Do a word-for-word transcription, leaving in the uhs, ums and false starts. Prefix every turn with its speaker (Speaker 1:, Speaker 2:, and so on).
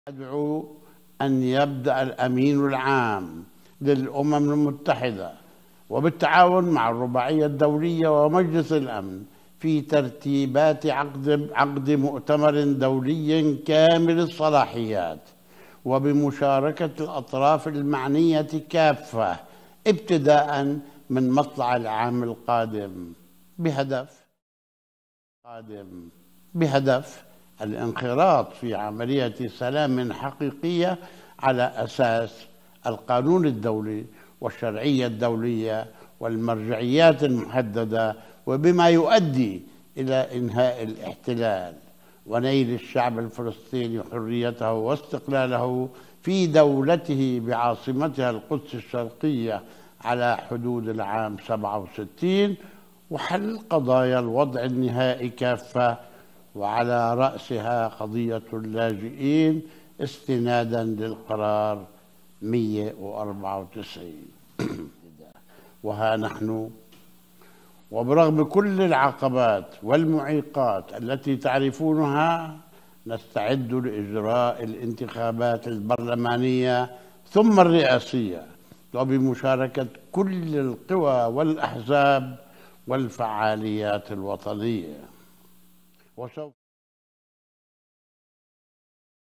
Speaker 1: أدعو أن يبدأ الأمين العام للأمم المتحدة وبالتعاون مع الرباعية الدولية ومجلس الأمن في ترتيبات عقد عقد مؤتمر دولي كامل الصلاحيات وبمشاركة الأطراف المعنية كافة ابتداء من مطلع العام القادم بهدف قادم بهدف الانخراط في عملية سلام حقيقية على أساس القانون الدولي والشرعية الدولية والمرجعيات المحددة، وبما يؤدي إلى إنهاء الاحتلال ونيل الشعب الفلسطيني حريته واستقلاله في دولته بعاصمتها القدس الشرقية على حدود العام سبعة وستين، وحل قضايا الوضع النهائي كافة وعلى رأسها قضية اللاجئين استنادا للقرار مئة وأربعة وتسعين. وها نحن وبرغم كل العقبات والمعيقات التي تعرفونها نستعد لإجراء الانتخابات البرلمانية ثم الرئاسية، وبمشاركة كل القوى والأحزاب والفعاليات الوطنية. وسوف